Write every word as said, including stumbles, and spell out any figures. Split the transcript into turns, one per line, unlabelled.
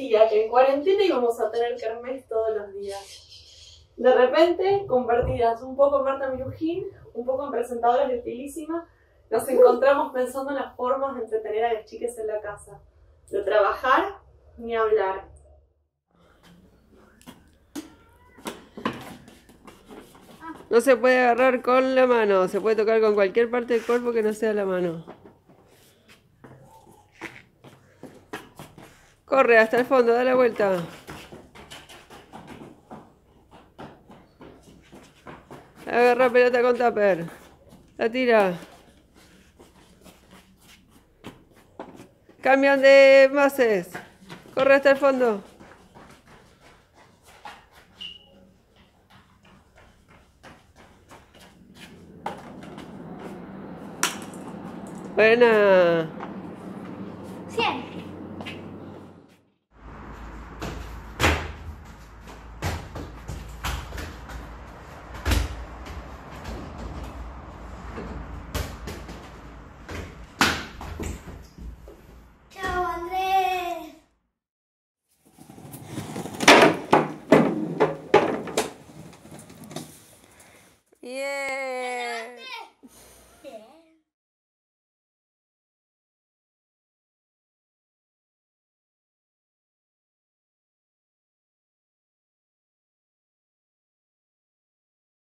parecía que en cuarentena íbamos a tener kermés todos los días. De repente, convertidas un poco en Marta Minujín, un poco en presentadoras de Utilísima, nos encontramos pensando en las formas de entretener a las chicas en la casa. De trabajar, ni hablar.
No se puede agarrar con la mano, se puede tocar con cualquier parte del cuerpo que no sea la mano. Corre hasta el fondo, da la vuelta. Agarra pelota con tupper. La tira. Cambian de bases. Corre hasta el fondo. Buena.
cien. Chao, Andrés.
Yeah.